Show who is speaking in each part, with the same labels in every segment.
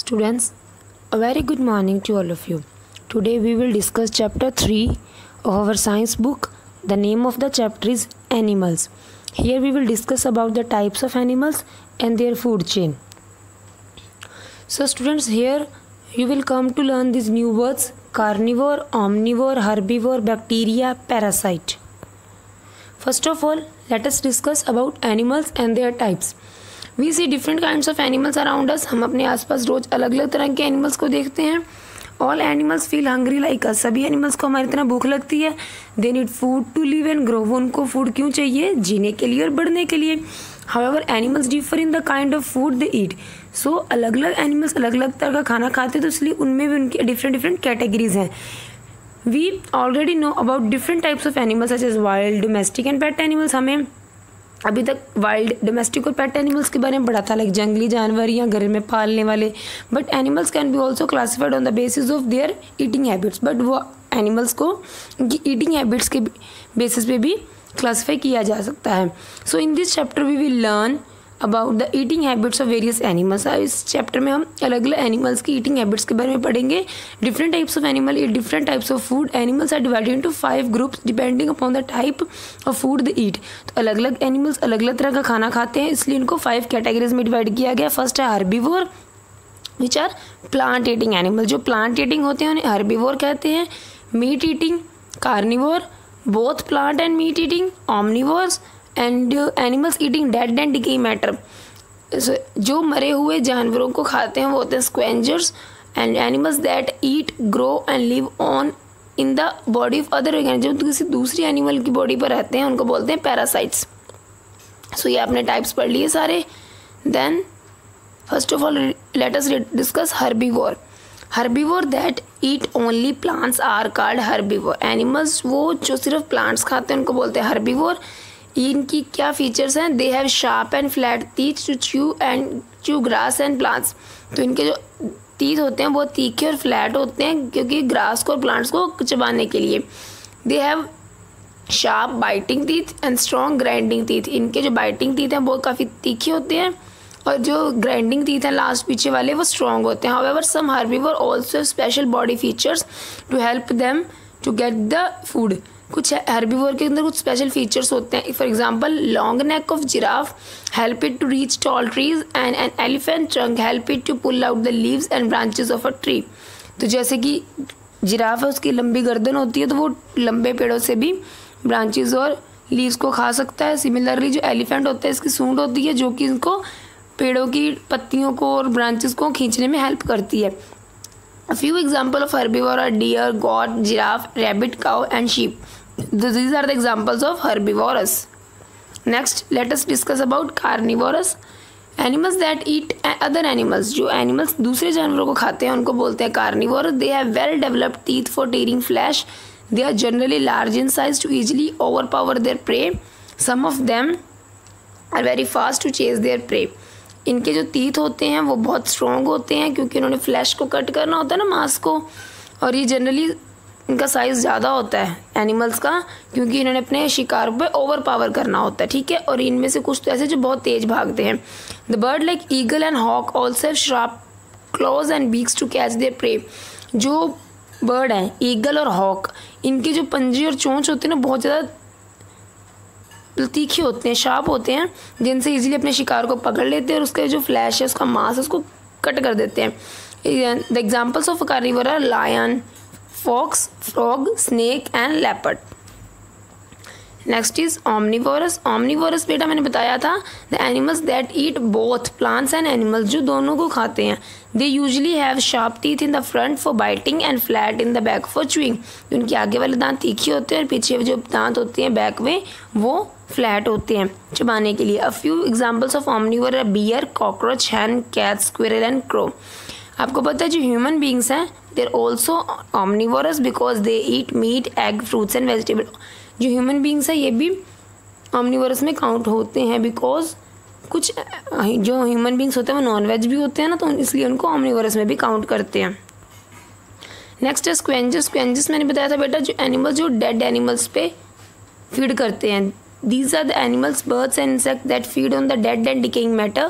Speaker 1: Students, a very good morning to all of you. Today we will discuss chapter 3 of our science book. The name of the chapter is Animals. Here we will discuss about the types of animals and their food chain. So students, here you will come to learn these new words: carnivore, omnivore, herbivore, bacteria, parasite. First of all, let us discuss about animals and their types. We see different kinds of animals around us. हम अपने आसपास रोज अलग अलग तरह के animals को देखते हैं. All animals feel hungry like us. सभी एनिमल्स को हमारी तरह भूख लगती है. They need food to live and grow. वो उनको फूड क्यों चाहिए? जीने के लिए और बढ़ने के लिए. However, animals differ in the kind of food they eat. So अलग अलग एनिमल्स अलग अलग तरह का खाना खाते हैं, तो इसलिए उनमें भी उनकी डिफरेंट कैटेगरीज हैं. We already know about different types of animals such as wild, domestic and pet animals. हमें अभी तक वाइल्ड, डोमेस्टिक और पेट एनिमल्स के बारे में पढ़ा था, लाइक जंगली जानवर या घर में पालने वाले. But animals can be also classified on the basis of their eating habits. But वो एनिमल्स को उनकी ईटिंग हैबिट्स के बेसिस पे भी क्लासीफाई किया जा सकता है. So in this chapter we will learn about the eating habits of various animals. इस चैप्टर में हम अलग अलग एनिमल्स की ईटिंग हैबिट्स के बारे में पढ़ेंगे. Different types of animal eat different types of food. Animals are divided into 5 groups depending upon the type of food they eat. तो अलग अलग एनिमल्स अलग अलग तरह का खाना खाते हैं, इसलिए इनको 5 कैटेगरीज में डिवाइड किया गया. फर्स्ट है herbivore, which are plant eating animal. जो प्लांट ईटिंग होते हैं उन्हें हर्बीवोर कहते हैं. Meat eating carnivore, both plant and meat eating omnivores. And animals eating dead and decaying matter. जो मरे हुए जानवरों को खाते हैं वो होते हैं scavengers. And animals that eat, grow and live on in the body of other organism. जो किसी दूसरी एनिमल की बॉडी पर रहते हैं उनको बोलते हैं पैरासाइट्स. सो ये आपने टाइप्स पढ़ लिए सारे. Then first of all let us discuss herbivore. Herbivore that eat only plants are called herbivore. Animals वो जो सिर्फ प्लांट्स खाते हैं उनको बोलते हैं हर्बीवोर. इनकी क्या फीचर्स हैं? They have sharp and flat teeth to chew grass and plants. तो इनके जो टीथ होते हैं बहुत तीखे और फ्लैट होते हैं, क्योंकि ग्रास को और प्लांट्स को चबाने के लिए. They have sharp biting teeth and strong grinding teeth. इनके जो बाइटिंग टीथ हैं वो काफ़ी तीखे होते हैं, और जो ग्राइंडिंग टीथ हैं लास्ट पीछे वाले वो स्ट्रॉन्ग होते हैं. However some herbivore also special body features to help them to get the food. कुछ हर्बीवोर के अंदर कुछ स्पेशल फीचर्स होते हैं. For example long neck of giraffe help it to reach tall trees and an elephant trunk help it to pull out the leaves and branches of a tree. तो जैसे कि giraffe है, उसकी लंबी गर्दन होती है, तो वो लंबे पेड़ों से भी ब्रांचेस और लीव्स को खा सकता है. सिमिलरली जो एलिफेंट होता है, इसकी सूंड होती है जो कि इनको पेड़ों की पत्तियों को और ब्रांचेस को खींचने में हेल्प करती है. A few examples of herbivore are deer, goat, giraffe, rabbit, cow and sheep. These are the examples of herbivorous. Next, let us discuss about carnivorous. Animals that eat other animals. जो animals दूसरे जानवरों को खाते हैं उनको बोलते हैं carnivore. They have well developed teeth for tearing flesh. They are generally large in size to easily overpower their prey. Some of them are very fast to chase their prey. इनके जो टीथ होते हैं वो बहुत strong होते हैं, क्योंकि इन्होंने फ्लैश को कट करना होता है ना, मांस को. और ये जनरली इनका साइज़ ज़्यादा होता है एनिमल्स का, क्योंकि इन्होंने अपने शिकार पे ओवर पावर करना होता है. ठीक है. और इनमें से कुछ तो ऐसे जो बहुत तेज़ भागते हैं. The bird like eagle and hawk also have sharp claws and beaks to catch their prey. जो बर्ड हैं ईगल और हॉक, इनके जो पंजे और चोंच होते हैं ना बहुत ज़्यादा तीखे होते हैं, शार्प होते हैं, जिनसे इजीली अपने शिकार को पकड़ लेते हैं और उसका जो फ्लैश है, उसका मांस है, उसको कट कर देते हैं. The examples of carnivore are lion, fox, frog, snake and leopard. Next is omnivorous. Omnivorous बेटा मैंने बताया था the animals that eat both plants and animals. जो दोनों को खाते हैं. They usually have sharp teeth in the front for biting and flat in the back for chewing. उनके आगे वाले दांत तीखे होते हैं और पीछे जो दांत होते हैं बैक में वो फ्लैट होते हैं चबाने के लिए. A few examples of omnivore are bear, cockroach, hen, cat, squirrel and crow. आपको पता है जो ह्यूमन बींग्स हैं they are also omnivorous because they eat meat, egg, fruits and vegetable. जो ह्यूमन बींग्स हैं ये भी ऑमनिवोरस में काउंट होते हैं, बिकॉज कुछ जो ह्यूमन बींग्स होते हैं वो नॉन वेज भी होते हैं ना, तो इसलिए उनको ऑमनिवोरस में भी काउंट करते हैं. नेक्स्ट है स्क्वेंजस. स्क्वेंजस मैंने बताया था बेटा जो एनिमल्स जो डेड एनिमल्स पे फीड करते हैं. These are the animals, birds and insects that feed on the dead and decaying matter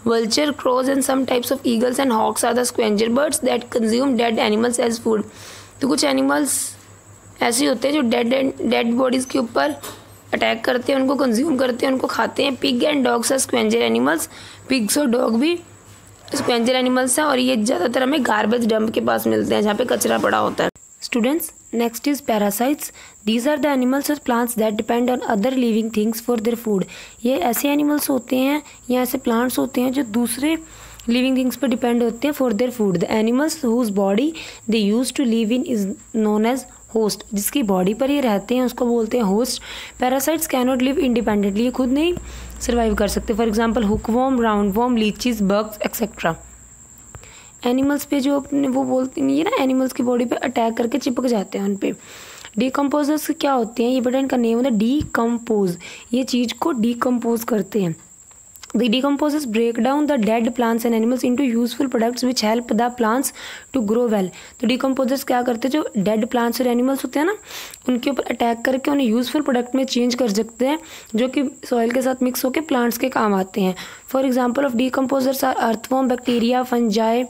Speaker 1: Vulture, crows and some types of eagles and hawks are the scavenger birds that consume dead animals as food. तो कुछ animals ऐसे होते हैं जो dead bodies के ऊपर attack करते हैं, उनको कंज्यूम करते हैं, उनको खाते हैं. Pig and dogs are scavenger animals. Pigs और डॉग भी स्क्वेंजर एनिमल्स हैं और ये ज़्यादातर हमें गार्बेज डंप के पास मिलते हैं जहाँ पे कचरा पड़ा होता है. Students, next is parasites. These are the animals or plants that depend on other living things for their food. ये ऐसे एनिमल्स होते हैं या ऐसे प्लांट्स होते हैं जो दूसरे लिविंग थिंग्स पर डिपेंड होते हैं for their food. The animals whose body they use to live in is known as host. जिसकी बॉडी पर ये रहते हैं उसको बोलते हैं host. Parasites can not live independently. ये खुद नहीं सर्वाइव कर सकते. For example hookworm, round worm, leeches, bugs etcetera. Animals पे जो अपने वो बोलते हैं ये ना एनिमल्स की बॉडी पे अटैक करके चिपक जाते हैं उन पे. डिकम्पोजर्स क्या होते हैं, ये बेटा इनका नेम होता है डीकम्पोज. ये चीज़ को डीकम्पोज करते हैं. The decomposers break down the dead plants and animals into useful products which help the plants to grow well. तो decomposers क्या करते हैं, जो dead plants और animals होते हैं ना उनके ऊपर अटैक करके उन्हें यूजफुल प्रोडक्ट में चेंज कर सकते हैं जो कि सॉइल के साथ मिक्स होकर प्लांट्स के काम आते हैं. For example of decomposers are earthworm, bacteria, fungi.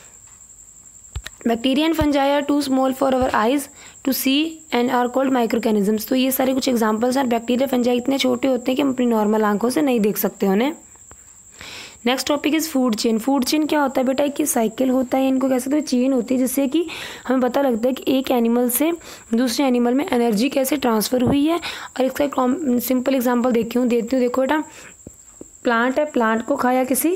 Speaker 1: Bacteria and fungi are too small for our eyes to see and are called microorganisms. तो ये सारे कुछ एग्जाम्पल्स हैं. बैक्टीरिया, फंजाई इतने छोटे होते हैं कि हम अपनी नॉर्मल आंखों से नहीं देख सकते उन्हें. Next topic is food chain. Food chain क्या होता है बेटा, एक साइकिल होता है, इनको कह सकते हैं चेन होती है जिससे कि हमें पता लगता है कि एक एनिमल से दूसरे एनिमल में एनर्जी कैसे ट्रांसफ़र हुई है. और इसका एक सिंपल एग्जांपल देती हूँ. देखो बेटा, प्लांट है, प्लांट को खाया किसी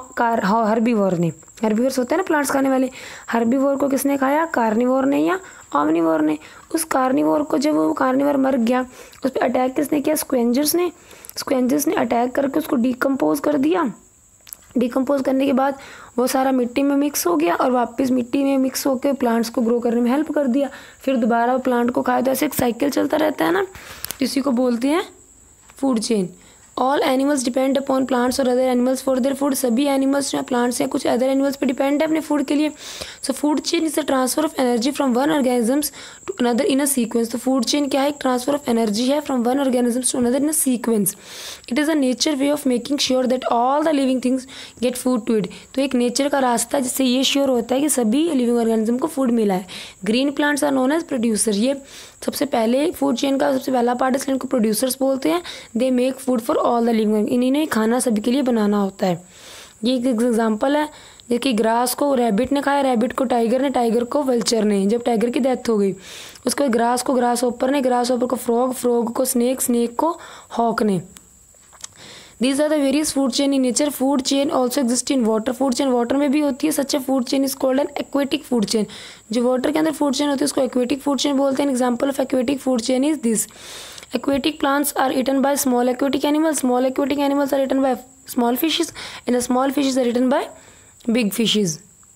Speaker 1: हर्बीवोर ने. हर्बीवोर्स होते हैं ना प्लांट्स खाने वाले. हर्बीवोर को किसने खाया, कार्निवोर ने या ऑमनीवोर ने. उस कार्निवोर को जब वो कार्निवोर मर गया उस पर अटैक किसने किया, स्क्वेंजर्स ने. स्क्वेंजर्स ने अटैक करके उसको डिकम्पोज कर दिया. डिकम्पोज करने के बाद वो सारा मिट्टी में मिक्स हो गया और वापस मिट्टी में मिक्स होकर प्लांट्स को ग्रो करने में हेल्प कर दिया. फिर दोबारा वो प्लांट को खाया. तो ऐसे एक साइकिल चलता रहता है ना, इसी को बोलते हैं food chain. All animals depend upon plants और other animals for their food. सभी एनिमल्स जो प्लांट्स या कुछ अदर एनिमल्स पे डिपेंड है अपने फूड के लिए. So food chain is the transfer of energy from one organisms to another in a sequence. तो फूड चेन क्या है, एक ट्रांसफर ऑफ एनर्जी है from one organisms to another in a sequence. It is a nature way of making sure that all the living things get food to it. तो एक nature का रास्ता है जिससे ये श्योर होता है कि सभी लिविंग ऑर्गेनिज्म को फूड मिला है. Green plants are known as producer. ये सबसे पहले फूड चेन का सबसे पहला पार्ट है, इसलिए इनको प्रोड्यूसर्स बोलते हैं. They make food for all the living. इन्हें खाना सभी के लिए बनाना होता है. ये एक एग्जांपल है जैसे ग्रास को रैबिट ने खाया, रैबिट को टाइगर ने, टाइगर को वल्चर ने. जब टाइगर की डेथ हो गई उसको ग्रास को ग्रास ओपर ने, ग्रास ओपर को फ्रॉग, फ्रॉग को स्नेक, स्नेक को हॉक ने. These are the various food chain in nature. Food chain also exist in water. Food chain water में भी होती है. Such a food chain is called an aquatic food chain. जो water के अंदर food chain होती है उसको aquatic food chain बोलते हैं. Example of aquatic food chain is this. Aquatic plants are eaten by small aquatic animals. Small aquatic animals are eaten by small fishes, and the small fishes are eaten by big fishes.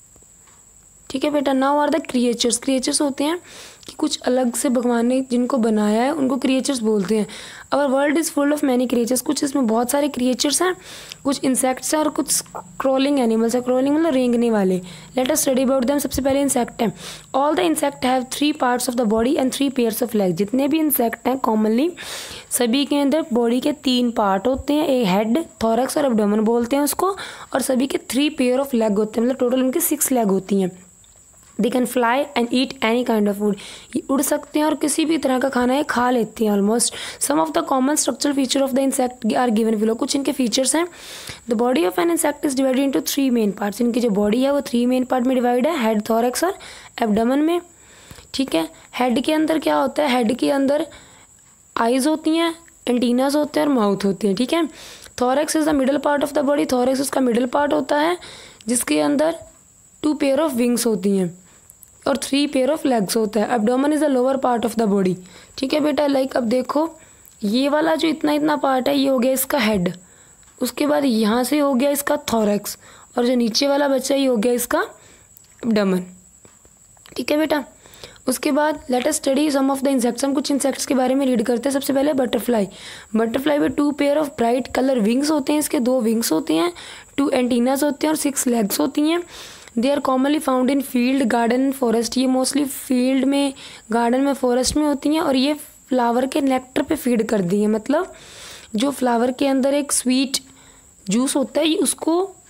Speaker 1: ठीक है बेटा. Now are the creatures. Creatures होते हैं कि कुछ अलग से भगवान ने जिनको बनाया है उनको क्रिएचर्स बोलते हैं. Our world is full of many creatures. कुछ इसमें बहुत सारे क्रिएचर्स हैं, कुछ इंसेक्ट्स हैं और कुछ क्रॉलिंग एनिमल्स है. क्रॉलिंग मतलब रेंगने वाले. Let us study about them. सबसे पहले इंसेक्ट हैं. All the insect have 3 parts of the body and 3 pairs of leg. जितने भी इंसेक्ट हैं कॉमनली सभी के अंदर बॉडी के 3 पार्ट होते हैं. एक हेड, थोरैक्स और एब्डोमेन बोलते हैं उसको. और सभी के 3 पेयर ऑफ लेग होते हैं, मतलब टोटल उनके 6 लेग होती हैं. They can fly and eat any kind of food. ये उड़ सकते हैं और किसी भी तरह का खाना ये खा लेते हैं almost. Some of the common structural feature of the insect are given below. कुछ इनके फीचर्स हैं. The body of an insect is divided into 3 main parts. इनकी जो बॉडी है वो 3 मेन पार्ट में डिवाइड है, हेड, थोरैक्स और एब्डोमेन में. ठीक है. हेड के अंदर क्या होता है, हेड के अंदर आइज होती हैं, एंटीनास होते हैं और माउथ होती है. ठीक है. Thorax is the middle part of the body. Thorax उसका मिडल पार्ट होता है जिसके अंदर 2 पेयर ऑफ विंग्स होती हैं और 3 पेयर ऑफ लेग्स होता है. Abdomen is the lower part of the body. ठीक है बेटा. लाइक अब देखो ये वाला जो इतना पार्ट है ये हो गया इसका हेड. उसके बाद यहाँ से हो गया इसका थोरैक्स और जो नीचे वाला बच्चा ये हो गया इसका एब्डोमेन. ठीक है बेटा. उसके बाद let us study some of the insects. हम कुछ इंसेक्ट्स के बारे में रीड करते हैं. सबसे पहले बटरफ्लाई. बटरफ्लाई में 2 pair of bright colour wings होते हैं. इसके 2 विंग्स होते हैं, 2 एंटीनास होते हैं और 6 लेग्स होती हैं. They are commonly found in field, garden, forest. ये मोस्टली फील्ड में, गार्डन में, फॉरेस्ट में होती हैं और ये फ्लावर के नेक्टर पे फीड करती हैं. मतलब जो फ्लावर के अंदर एक स्वीट जूस होता है उसको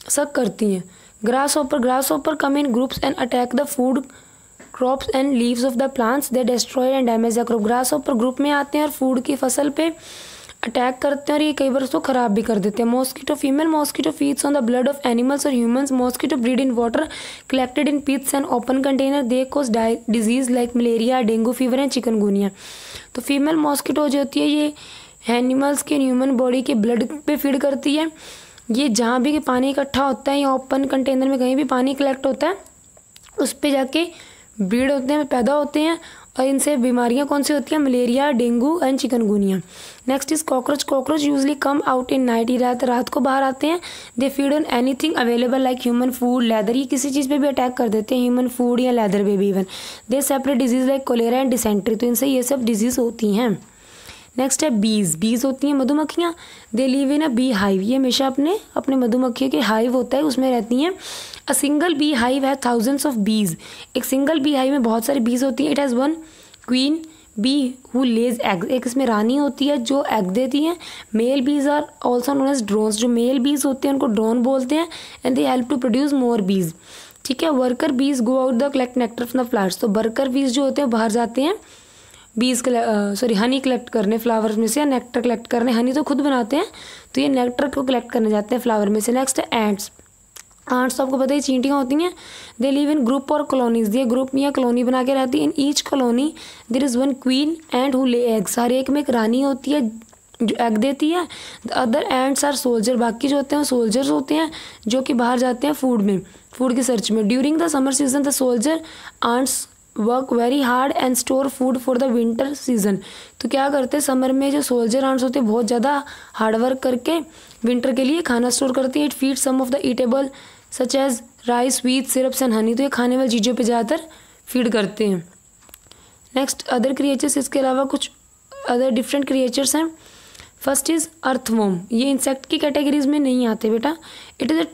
Speaker 1: सक करती हैं। Grasshopper come in groups and attack the food crops and leaves of the plants, they destroy and damage the crop. Grasshopper group में आते हैं और फूड की फसल पे अटैक करते हैं और ये कई बार उसको ख़राब भी कर देते हैं। Mosquito, female mosquito feeds on the blood of animals और humans. Mosquito breed in water collected in pits and open container. They cause disease like malaria, dengue fever and chikungunya. तो फीमेल मॉस्किटो जो होती है ये animals के human body के blood पे feed करती है। ये जहाँ भी पानी इकट्ठा होता है या ओपन कंटेनर में कहीं भी पानी कलेक्ट होता है उस पर जाके ब्रीड होते हैं, पैदा होते हैं और इनसे बीमारियां कौन सी होती हैं? Malaria, dengue and chikungunya. Next is cockroach. Cockroach usually come out in night. ये रात को बाहर आते हैं। They feed on anything available like human food, leather. ये किसी चीज़ पे भी अटैक कर देते हैं, ह्यूमन फूड या लेदर पे भी even. They separate disease like cholera and dysentery. तो इनसे ये सब डिजीज होती हैं। नेक्स्ट है बीज। बीज होती हैं मधुमक्खियाँ। They live in a bee hive. ये हमेशा अपने मधुमक्खियों के हाइव होता है उसमें रहती हैं। अ सिंगल बी हाइव है थाउजेंड्स ऑफ बीज। एक सिंगल बी हाइव में बहुत सारी बीज होती हैं। It has one queen bee who lays egg. एक इसमें रानी होती है जो एग देती हैं। Male bees are also known as drones. जो मेल बीज होते हैं उनको ड्रोन बोलते हैं। And they help to produce more bees. ठीक है। Worker bees go out the collect nectar from the flowers. तो वर्कर बीज जो होते हैं बाहर जाते हैं बीज हनी कलेक्ट करने फ्लावर्स में से या नेक्टर कलेक्ट करने। हनी तो खुद बनाते हैं तो ये नेक्टर को कलेक्ट करने जाते हैं फ्लावर में से। नेक्स्ट है एंट्स। आंट्स तो आपको पता है चींटियाँ होती हैं। दे लिव इन ग्रुप और कॉलोनीज। ये ग्रुप या कॉलोनी बना के रहती है। In each colony there is one queen and who lay eggs. हर एक में एक रानी होती है जो एग देती है। The other ants are soldier. बाकी जो होते हैं वो सोल्जर्स होते हैं जो कि बाहर जाते हैं फूड की सर्च में। During the summer season the soldier ants work very hard and store food for the winter season. तो क्या करते हैं समर में जो सोल्जर आंट्स होते हैं बहुत ज़्यादा हार्ड वर्क करके विंटर के लिए खाना स्टोर करती है। It feed some of the eatable such as rice, wheat, syrups and honey. तो ये खाने वाली चीज़ों पे ज़्यादातर फीड करते हैं। Next other creatures. इसके अलावा कुछ अदर डिफरेंट क्रिएचर्स हैं। First is earthworm. ये इंसेक्ट की कैटेगरीज में नहीं आते बेटा। It is a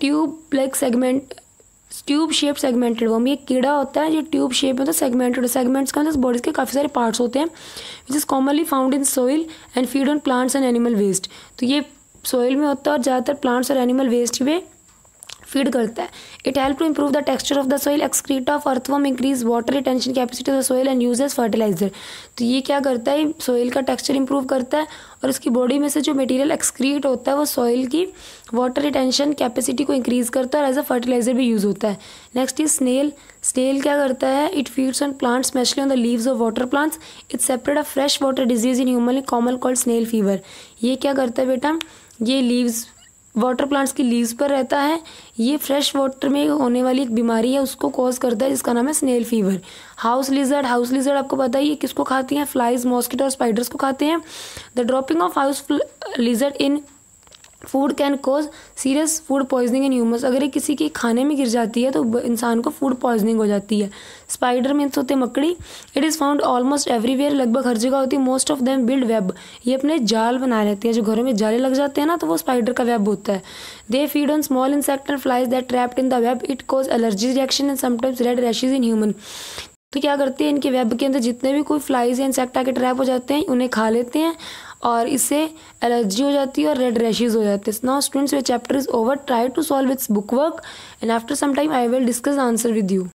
Speaker 1: tube shape segmented worm. ये कीड़ा होता है जो ट्यूब शेप में तो सेगमेंटेड। सेगमेंट्स का मतलब बॉडीज के काफ़ी सारे पार्ट्स होते हैं which is commonly found in soil and feed on plants and animal waste. तो ये सोइल में होता है और ज़्यादातर प्लांट्स और एनिमल वेस्ट पे फीड करता है। It help to improve the texture of the soil. Excreta of earthworm increase water retention capacity of the soil and use as fertiliser. तो ये क्या करता है? सोइल का टेक्सचर इंप्रूव करता है और इसकी बॉडी में से जो मटेरियल एक्सक्रीट होता है वो सोइल की वाटर रिटेंशन कैपेसिटी को इंक्रीज करता है और एज अ फर्टिलाइजर भी यूज़ होता है। Next is snail. स्नेल क्या करता है? It feeds on plants specially on the leaves of water plants. It separate a fresh water disease in humanly common called snail fever. ये क्या करता है बेटा? ये लीव्स वाटर प्लांट्स की लीव्स पर रहता है। ये फ्रेश वाटर में होने वाली एक बीमारी है उसको कॉज करता है जिसका नाम है snail fever. House lizard. House lizard आपको पता ही है किसको खाती हैं? फ्लाइज, मॉस्किटो और स्पाइडर्स को खाते हैं। The dropping of house lizard in food can cause serious food poisoning in humans. अगर ये किसी के खाने में गिर जाती है तो इंसान को फूड पॉइजनिंग हो जाती है। स्पाइडर मीन्स होते मकड़ी। It is found almost everywhere. लगभग हर जगह होती है। Most of them build web. ये अपने जाल बनाए रहती है। जो घरों में जाले लग जाते हैं ना तो वो स्पाइडर का वेब होता है। They feed on small insect and flies that trapped in the web. It cause allergy reaction and sometimes red rashes in human. तो क्या करते हैं? इनके वेब के अंदर जितने भी कोई फ्लाइज या इंसेक्ट आके ट्रैप हो जाते हैं उन्हें खा लेते हैं और इससे एलर्जी हो जाती है और रेड रैशेज हो जाते हैं। Now students, your chapter is over. Try to solve its book work and after some time I will discuss answer with you.